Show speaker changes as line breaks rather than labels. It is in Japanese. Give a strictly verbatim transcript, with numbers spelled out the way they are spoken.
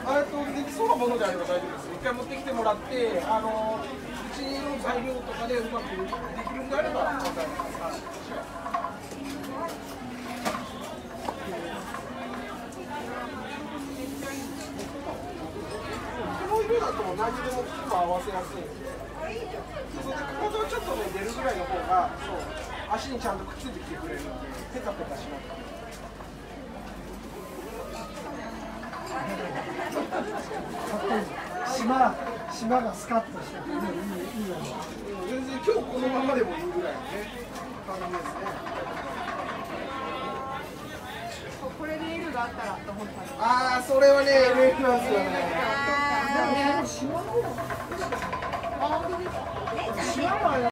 あとできそうなものであれば大丈夫です。一回持ってきてもらって、あのうちの材料とかでうまくできるんであればまた。この色だと何でも合わせやすいんですよ。そうで、ここちょっとね出るぐらいの方が、そう足にちゃんとくっついてきてくれるんで、ペタペタしなくて。
島島がスカッとしていいいいよね。
全然今日このままでもいいぐらいのね感じですね。
これで L があったらと思った。
ああ、それはね、エルエル なんですよね。
でも島の方が。あ、本当ですか。島は